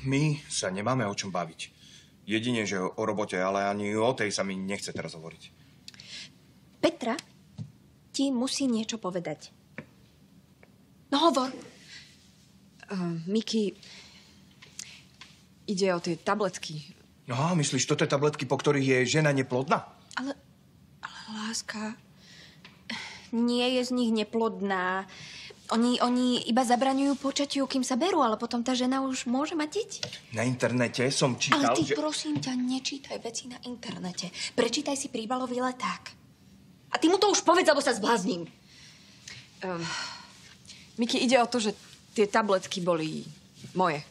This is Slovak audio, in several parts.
My sa nemáme o čom baviť. Jedine, že o robote, ale ani o tej sa mi nechce teraz hovoriť. Petra ti musí niečo povedať. No hovor. Miki, ide o tie tabletky. No, myslíš, toto je tabletky, po ktorých je žena neplodná? Ale láska, nie je z nich neplodná. Oni iba zabraňujú počatiu, kým sa berú, ale potom tá žena už môže mať deti. Na internete som čítal, ale ty, prosím ťa, nečítaj veci na internete. Prečítaj si príbalový leták. A ty mu to už povedz, lebo sa zblázním. Miki, ide o to, že tie tabletky boli moje.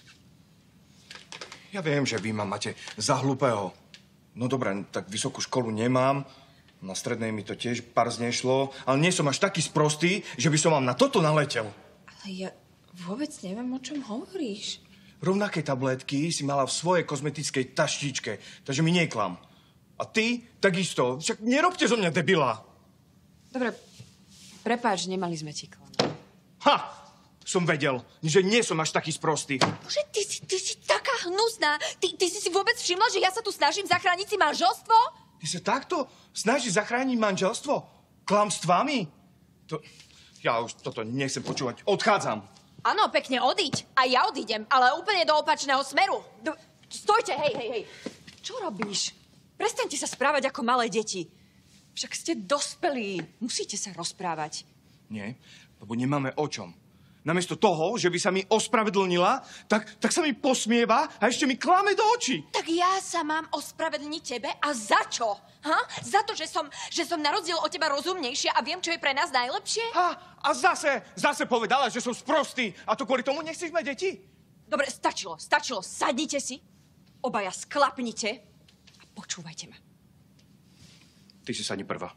Ja viem, že vy ma máte za hlupého. No dobré, tak vysokú školu nemám. Na strednej mi to tiež pár znešlo, ale nie som až taký sprostý, že by som vám na toto naletel. Ale ja vôbec neviem, o čom hovoríš. Rovnaké tabletky si mala v svojej kozmetickej taštičke, takže mi neklam. A ty takisto. Však nerobte zo mňa debila. Dobre, prepáč, nemali sme ti klamať. Ha! Som vedel, že nie som až taký sprostý. Bože, ty si taká hnusná. Ty si vôbec všimla, že ja sa tu snažím zachrániť si manželstvo? Ty sa takto snažíš zachrániť manželstvo? Klamstvami? Ja už toto nechcem počúvať. Odchádzam. Áno, pekne odíď. A ja odídem, ale úplne do opačného smeru. Stojte, hej. Čo robíš? Prestaňte sa správať ako malé deti. Však ste dospelí. Musíte sa rozprávať. Nie, lebo nemáme o čom. Namiesto toho, že by sa mi ospravedlnila, tak sa mi posmieva a ešte mi klame do očí. Tak ja sa mám ospravedlniť tebe a za čo? Za to, že som na rozdiel od teba rozumnejšia a viem, čo je pre nás najlepšie? A zase povedala, že som sprostý. A to kvôli tomu nechceš mať deti? Dobre, stačilo. Sadnite si, obaja sklapnite a počúvajte ma. Ty si sadni prvá.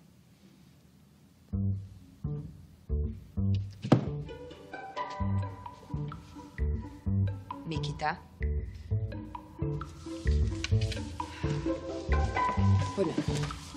Mikita. Poďme.